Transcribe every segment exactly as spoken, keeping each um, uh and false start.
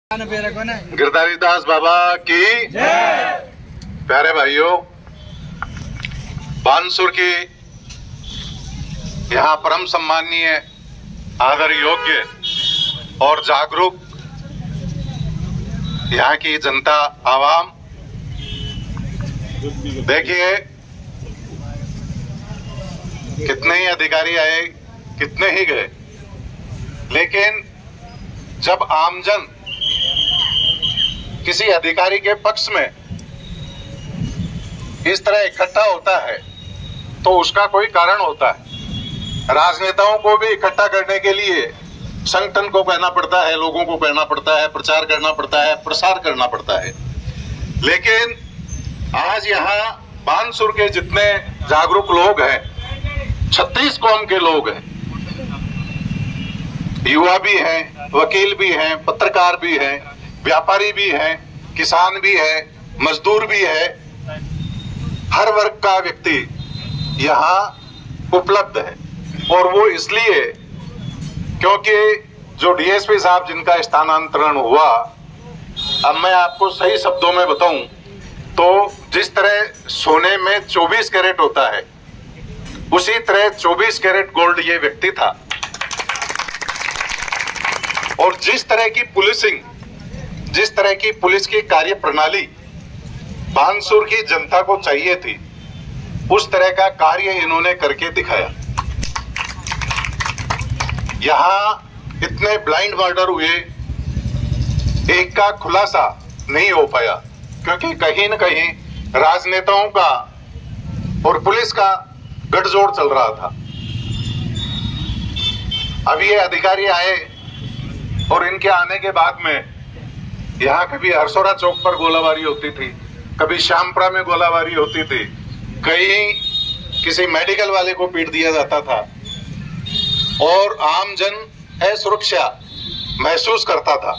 गिरधारी दास बाबा की जय। प्यारे भाइयों, बानसूर की यहाँ परम सम्माननीय, आदर योग्य और जागरूक यहाँ की जनता आवाम, देखिए कितने ही अधिकारी आए, कितने ही गए, लेकिन जब आमजन किसी अधिकारी के पक्ष में इस तरह इकट्ठा होता है तो उसका कोई कारण होता है। राजनेताओं को भी इकट्ठा करने के लिए संगठन को कहना पड़ता है, लोगों को कहना पड़ता है, प्रचार करना पड़ता है, प्रसार करना पड़ता है। लेकिन आज यहाँ बानसूर के जितने जागरूक लोग हैं, छत्तीस कौम के लोग हैं, युवा भी हैं, वकील भी हैं, पत्रकार भी हैं, व्यापारी भी हैं, किसान भी है, मजदूर भी है, हर वर्ग का व्यक्ति यहाँ उपलब्ध है। और वो इसलिए क्योंकि जो डीएसपी साहब जिनका स्थानांतरण हुआ, अब मैं आपको सही शब्दों में बताऊं तो जिस तरह सोने में चौबीस कैरेट होता है, उसी तरह चौबीस कैरेट गोल्ड ये व्यक्ति था। और जिस तरह की पुलिसिंग, जिस तरह की पुलिस की कार्य प्रणाली बानसूर की जनता को चाहिए थी, उस तरह का कार्य इन्होंने करके दिखाया। यहां इतने ब्लाइंड मर्डर हुए, एक का खुलासा नहीं हो पाया क्योंकि कहीं न कहीं राजनेताओं का और पुलिस का गठजोड़ चल रहा था। अब ये अधिकारी आए और इनके आने के बाद में यहाँ कभी हरसोरा चौक पर गोलाबारी होती थी, कभी श्यामपुरा में गोलाबारी होती थी, कहीं किसी मेडिकल वाले को पीट दिया जाता था और आमजन असुरक्षा महसूस करता था।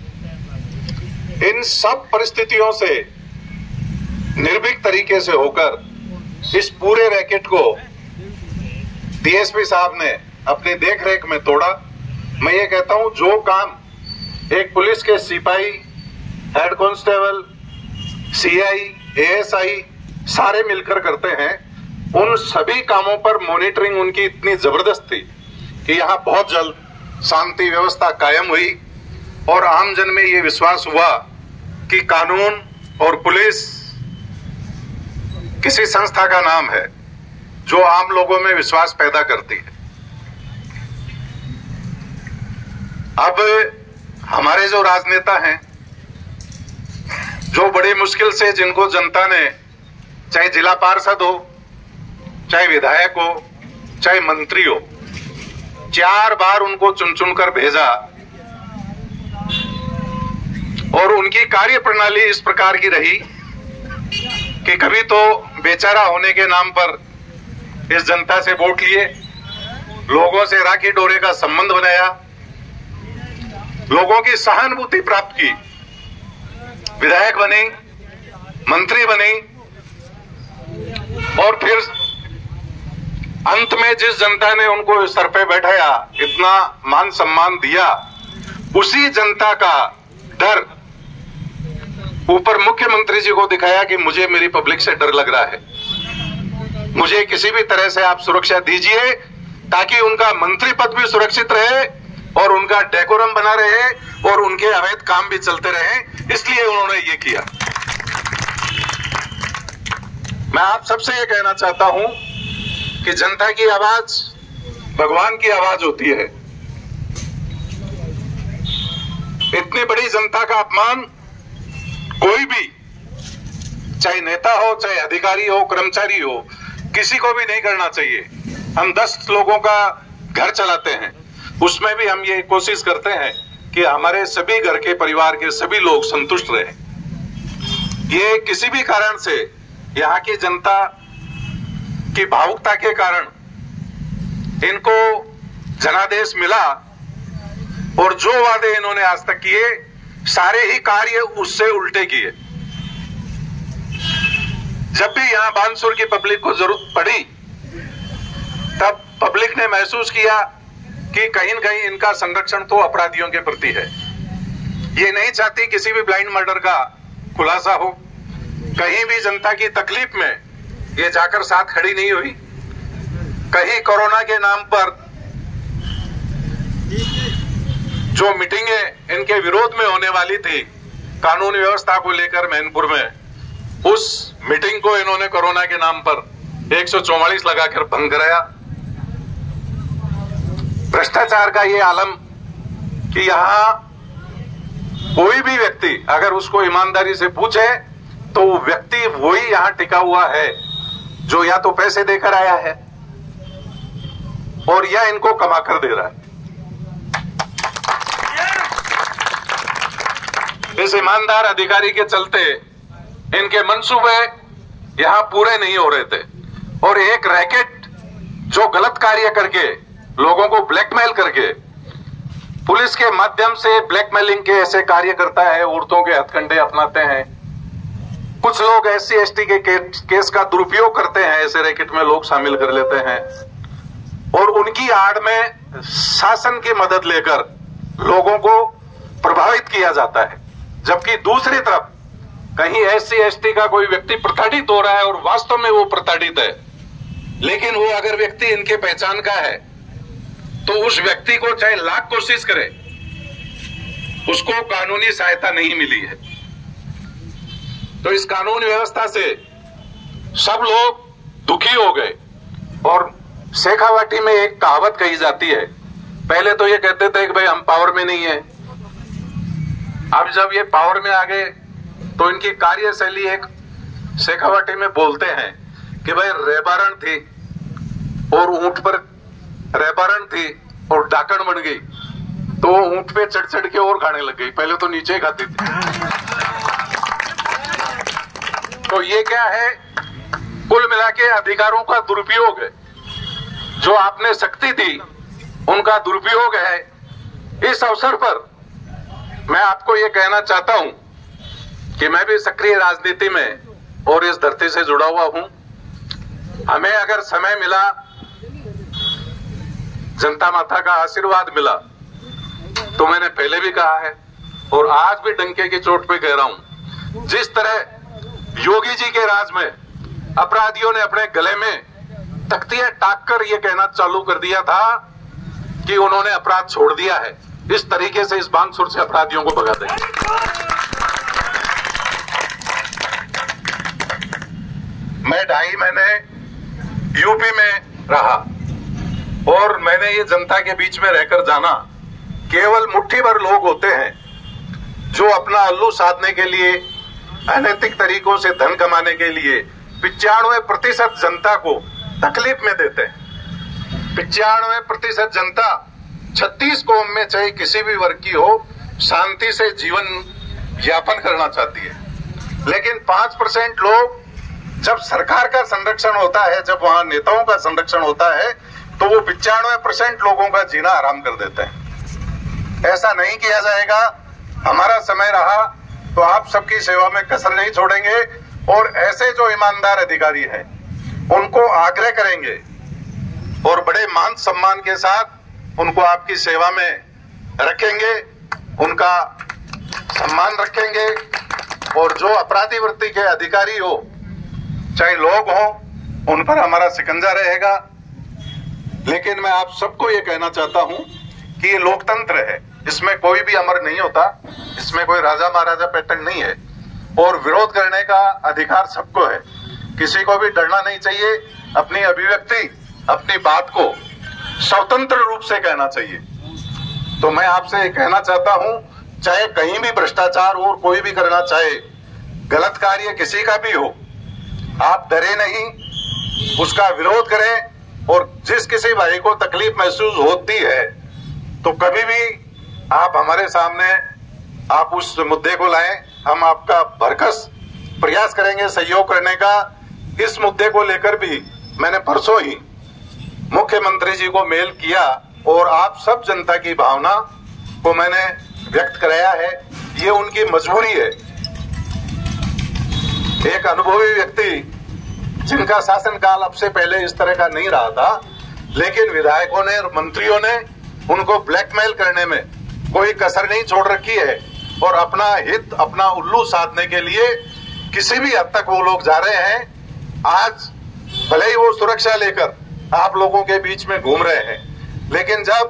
इन सब परिस्थितियों से निर्भीक तरीके से होकर इस पूरे रैकेट को डीएसपी साहब ने अपनी देखरेख में तोड़ा। मैं ये कहता हूं, जो काम एक पुलिस के सिपाही, हेड कांस्टेबल, सीआई, एएसआई सारे मिलकर करते हैं, उन सभी कामों पर मॉनिटरिंग उनकी इतनी जबरदस्त थी कि यहाँ बहुत जल्द शांति व्यवस्था कायम हुई और आमजन में ये विश्वास हुआ कि कानून और पुलिस किसी संस्था का नाम है जो आम लोगों में विश्वास पैदा करती है। अब हमारे जो राजनेता हैं, जो बड़ी मुश्किल से, जिनको जनता ने, चाहे जिला पार्षद हो, चाहे विधायक हो, चाहे मंत्री हो, चार बार उनको चुन चुन कर भेजा और उनकी कार्य प्रणाली इस प्रकार की रही कि कभी तो बेचारा होने के नाम पर इस जनता से वोट लिए, लोगों से राखी डोरे का संबंध बनाया, लोगों की सहानुभूति प्राप्त की, विधायक बने, मंत्री बने और फिर अंत में जिस जनता ने उनको सर पे बैठाया, इतना मान सम्मान दिया, उसी जनता का डर ऊपर मुख्यमंत्री जी को दिखाया कि मुझे मेरी पब्लिक से डर लग रहा है, मुझे किसी भी तरह से आप सुरक्षा दीजिए ताकि उनका मंत्री पद भी सुरक्षित रहे और उनका डेकोरम बना रहे और उनके अवैध काम भी चलते रहे। इसलिए उन्होंने ये किया। मैं आप सबसे ये कहना चाहता हूं कि जनता की आवाज भगवान की आवाज होती है। इतनी बड़ी जनता का अपमान कोई भी, चाहे नेता हो, चाहे अधिकारी हो, कर्मचारी हो, किसी को भी नहीं करना चाहिए। हम दस लोगों का घर चलाते हैं, उसमें भी हम ये कोशिश करते हैं कि हमारे सभी घर के परिवार के सभी लोग संतुष्ट रहें। ये किसी भी कारण से यहाँ की जनता की भावुकता के कारण इनको जनादेश मिला और जो वादे इन्होंने आज तक किए, सारे ही कार्य उससे उल्टे किए। जब भी यहाँ बानसूर की पब्लिक को जरूरत पड़ी, तब पब्लिक ने महसूस किया कि कहीं न कहीं इनका संरक्षण तो अपराधियों के प्रति है। ये नहीं चाहती किसी भी ब्लाइंड मर्डर का खुलासा हो। कहीं भी जनता की तकलीफ में ये जाकर साथ खड़ी नहीं हुई। कहीं कोरोना के नाम पर जो मीटिंगें इनके विरोध में होने वाली थी कानून व्यवस्था को लेकर मैनपुर में, उस मीटिंग को इन्होंने कोरोना के नाम पर एक सौ चौवालीस लगाकर बंद कराया। भ्रष्टाचार का ये आलम कि यहां कोई भी व्यक्ति अगर उसको ईमानदारी से पूछे तो वो व्यक्ति वही यहां टिका हुआ है जो या तो पैसे देकर आया है और या इनको कमा कर दे रहा है। इस ईमानदार अधिकारी के चलते इनके मंसूबे यहां पूरे नहीं हो रहे थे और एक रैकेट जो गलत कार्य करके लोगों को ब्लैकमेल करके पुलिस के माध्यम से ब्लैकमेलिंग के ऐसे कार्य करता है, औरतों के हथकंडे अपनाते हैं। कुछ लोग एस सी एस टी के केस का दुरुपयोग करते हैं, ऐसे रैकेट में लोग शामिल कर लेते हैं और उनकी आड़ में शासन की मदद लेकर लोगों को प्रभावित किया जाता है। जबकि दूसरी तरफ कहीं एस सी एस टी का कोई व्यक्ति प्रताड़ित हो रहा है और वास्तव में वो प्रताड़ित है, लेकिन वो अगर व्यक्ति इनके पहचान का है तो उस व्यक्ति को चाहे लाख कोशिश करे उसको कानूनी सहायता नहीं मिली है। तो इस कानून व्यवस्था से सब लोग दुखी हो गए और शेखावाटी में एक कहावत कही जाती है। पहले तो ये कहते थे कि भाई हम पावर में नहीं है, अब जब ये पावर में आ गए तो इनकी कार्यशैली एक शेखावाटी में बोलते हैं कि भाई रेबारण थी और ऊंट पर रेबारण थी और डाकण बन गई तो ऊंट पे चढ़ चढ़ के और खाने लग गई, पहले तो नीचे खाती थी। तो ये क्या है, कुल मिला के अधिकारों का दुरुपयोग है। जो आपने शक्ति दी उनका दुरुपयोग है। इस अवसर पर मैं आपको ये कहना चाहता हूं कि मैं भी सक्रिय राजनीति में और इस धरती से जुड़ा हुआ हूं। हमें अगर समय मिला, जनता माता का आशीर्वाद मिला तो मैंने पहले भी कहा है और आज भी डंके की चोट पे कह रहा हूं, जिस तरह योगी जी के राज में अपराधियों ने अपने गले में तख्तियां टाक कर यह कहना चालू कर दिया था कि उन्होंने अपराध छोड़ दिया है, इस तरीके से इस बांगसुर से अपराधियों को भगा देंगे। मैं ढाई महीने यूपी में रहा और मैंने ये जनता के बीच में रहकर जाना, केवल मुट्ठी भर लोग होते हैं जो अपना उल्लू साधने के लिए, अनैतिक तरीकों से धन कमाने के लिए पिचानवे प्रतिशत जनता को तकलीफ में देते हैं। पिचानवे प्रतिशत जनता छत्तीस कौम में चाहे किसी भी वर्ग की हो शांति से जीवन यापन करना चाहती है, लेकिन पांच परसेंट लोग जब सरकार का संरक्षण होता है, जब वहां नेताओं का संरक्षण होता है तो वो पिचानवे परसेंट लोगों का जीना आराम कर देते हैं। ऐसा नहीं किया जाएगा। हमारा समय रहा तो आप सबकी सेवा में कसर नहीं छोड़ेंगे और ऐसे जो ईमानदार अधिकारी हैं उनको आग्रह करेंगे और बड़े मान सम्मान के साथ उनको आपकी सेवा में रखेंगे, उनका सम्मान रखेंगे और जो अपराधी वृत्ति के अधिकारी हो, चाहे लोग हो, उन पर हमारा शिकंजा रहेगा। लेकिन मैं आप सबको ये कहना चाहता हूं कि ये लोकतंत्र है, इसमें कोई भी अमर नहीं होता, इसमें कोई राजा महाराजा पैटर्न नहीं है और विरोध करने का अधिकार सबको है। किसी को भी डरना नहीं चाहिए, अपनी अभिव्यक्ति, अपनी बात को स्वतंत्र रूप से कहना चाहिए। तो मैं आपसे ये कहना चाहता हूं, चाहे कहीं भी भ्रष्टाचार और कोई भी करना चाहे, गलत कार्य किसी का भी हो, आप डरे नहीं, उसका विरोध करें और जिस किसी भाई को तकलीफ महसूस होती है तो कभी भी आप हमारे सामने आप उस मुद्दे को लाएं, हम आपका भरकस प्रयास करेंगे सहयोग करने का। इस मुद्दे को लेकर भी मैंने परसों ही मुख्यमंत्री जी को मेल किया और आप सब जनता की भावना को मैंने व्यक्त कराया है। ये उनकी मजबूरी है। एक अनुभवी व्यक्ति जिनका शासनकाल अब से पहले इस तरह का नहीं रहा था, लेकिन विधायकों ने और मंत्रियों ने उनको ब्लैकमेल करने में कोई कसर नहीं छोड़ रखी है और अपना हित, अपना उल्लू साधने के लिए किसी भी हद तक वो लोग जा रहे हैं। आज भले ही वो सुरक्षा लेकर आप लोगों के बीच में घूम रहे हैं, लेकिन जब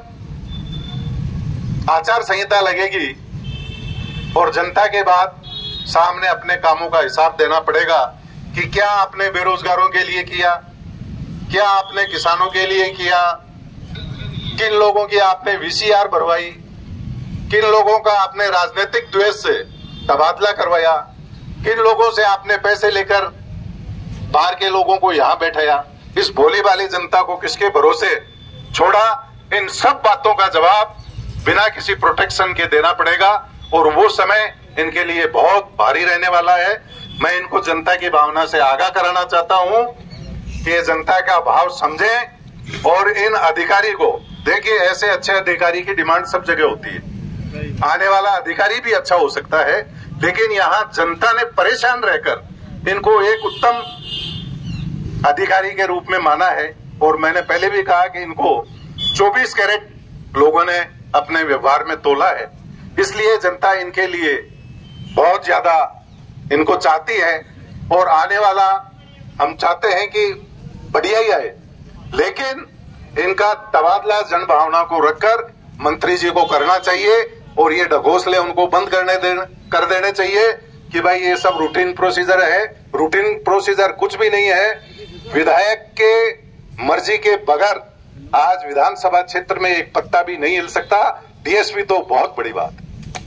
आचार संहिता लगेगी और जनता के बाद सामने अपने कामों का हिसाब देना पड़ेगा कि क्या आपने बेरोजगारों के लिए किया, क्या आपने किसानों के लिए किया, किन लोगों की आपने वीसीआर भरवाई, किन लोगों का आपने राजनीतिक द्वेष से तबादला करवाया, किन लोगों से आपने पैसे लेकर बाहर के लोगों को यहां बैठाया, इस भोली भाली जनता को किसके भरोसे छोड़ा। इन सब बातों का जवाब बिना किसी प्रोटेक्शन के देना पड़ेगा और वो समय इनके लिए बहुत भारी रहने वाला है। मैं इनको जनता की भावना से आगाह कराना चाहता हूं कि जनता का भाव समझें और इन अधिकारी को देखिए, ऐसे अच्छे अधिकारी की डिमांड सब जगह होती है, आने वाला अधिकारी भी अच्छा हो सकता है, लेकिन यहाँ जनता ने परेशान रहकर इनको एक उत्तम अधिकारी के रूप में माना है। और मैंने पहले भी कहा कि इनको चौबीस कैरेट लोगों ने अपने व्यवहार में तोला है, इसलिए जनता इनके लिए बहुत ज्यादा इनको चाहती है और आने वाला हम चाहते हैं कि बढ़िया ही आए, लेकिन इनका तबादला जन भावना को रखकर मंत्री जी को करना चाहिए और ये ढकोसले उनको बंद करने दे, कर देने चाहिए कि भाई ये सब रूटीन प्रोसीजर है। रूटीन प्रोसीजर कुछ भी नहीं है। विधायक के मर्जी के बगैर आज विधानसभा क्षेत्र में एक पत्ता भी नहीं हिल सकता। डीएसपी तो बहुत बड़ी बात।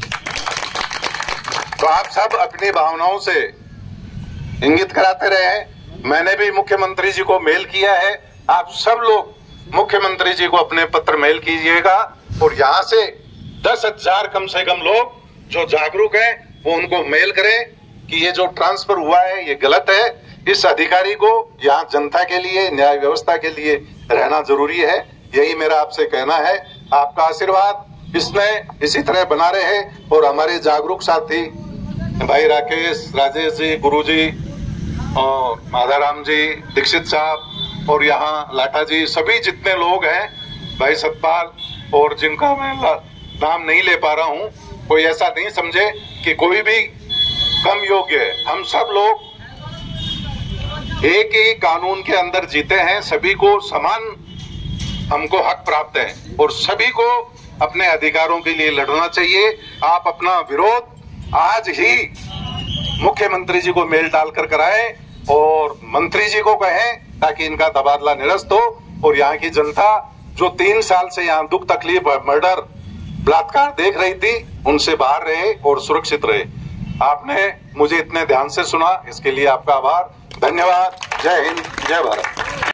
तो आप सब अपनी भावनाओं से इंगित कराते रहे। मैंने भी मुख्यमंत्री जी को मेल किया है, आप सब लोग मुख्यमंत्री जी को अपने पत्र मेल कीजिएगा और यहाँ से दस हजार कम से कम लोग जो जागरूक हैं वो उनको मेल करें कि ये जो ट्रांसफर हुआ है ये गलत है। इस अधिकारी को यहाँ जनता के लिए, न्याय व्यवस्था के लिए रहना जरूरी है। यही मेरा आपसे कहना है। आपका आशीर्वाद इसमें इसी तरह बना रहे और हमारे जागरूक साथी भाई राकेश, राजेश जी, गुरु जी और माधाराम जी, दीक्षित साहब और यहाँ लाठा जी, सभी जितने लोग हैं, भाई सतपाल और जिनका मैं नाम नहीं ले पा रहा हूँ, कोई ऐसा नहीं समझे कि कोई भी कम योग्य है। हम सब लोग एक ही कानून के अंदर जीते हैं, सभी को समान हमको हक प्राप्त है और सभी को अपने अधिकारों के लिए लड़ना चाहिए। आप अपना विरोध आज ही मुख्यमंत्री जी को मेल डालकर कराएं और मंत्री जी को कहें ताकि इनका तबादला निरस्त हो और यहाँ की जनता जो तीन साल से यहाँ दुख तकलीफ, मर्डर, बलात्कार देख रही थी, उनसे बाहर रहे और सुरक्षित रहे। आपने मुझे इतने ध्यान से सुना, इसके लिए आपका आभार, धन्यवाद। जय हिंद, जय भारत।